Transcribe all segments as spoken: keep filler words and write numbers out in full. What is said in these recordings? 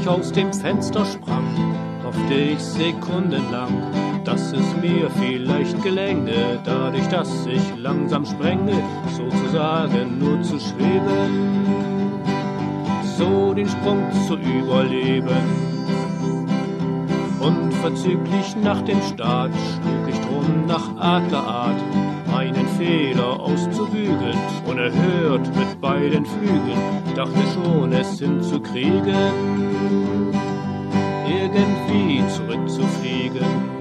ich aus dem Fenster sprang, hoffte ich sekundenlang, dass es mir vielleicht gelänge, dadurch, dass ich langsam sprenge, sozusagen nur zu schweben, so den Sprung zu überleben. Unverzüglich nach dem Start schlug ich drum nach Adlerart, meinen Fehler auszubügeln, unerhört mit beiden Flügeln, dachte schon es hinzukriegen, irgendwie zurückzufliegen.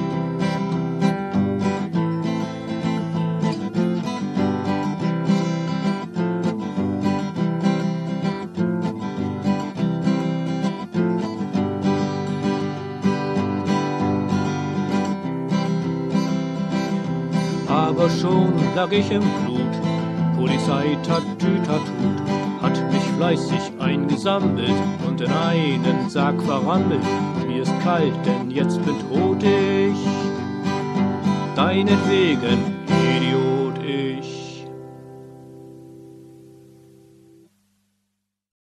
Aber schon lag ich im Blut, Polizei tatütatut, hat mich fleißig eingesammelt und in einen Sarg verrammelt. Mir ist kalt, denn jetzt bin tot ich, deinetwegen